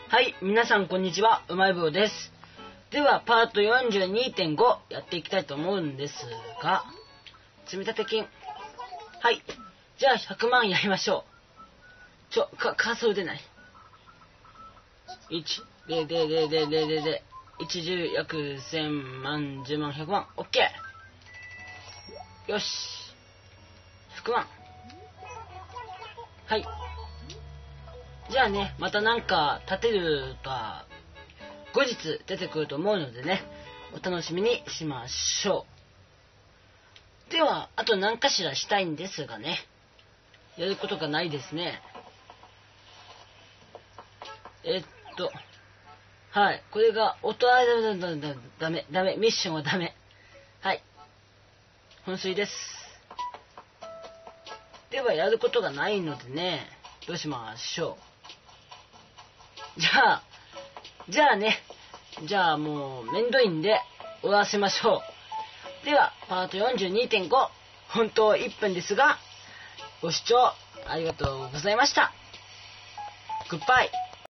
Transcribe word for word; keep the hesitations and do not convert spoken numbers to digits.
はい、皆さんこんにちは、うまい棒です。では、パート よんじゅうにてんご やっていきたいと思うんですが、積立金。はい、じゃあひゃくまんやりましょう。ちょ、か、カーソル出ない。いち、で、で、で、で、で、で、で、いち、じゅう、約せんまん、じゅうまん、ひゃくまん、オッケー。よし。ひゃくまん。はい。じゃあね、またなんか立てるとは後日出てくると思うのでね、お楽しみにしましょう。では、あと何かしらしたいんですがね、やることがないですね。えっと、はい、これが音あだだだだダメ、ダメ、ミッションはダメ。はい、噴水です。では、やることがないのでね、どうしましょう。じゃあ、じゃあね、じゃあもうめんどいんで終わらせましょう。では、パート よんじゅうにてんご、本当いっぷんですが、ご視聴ありがとうございました。グッバイ。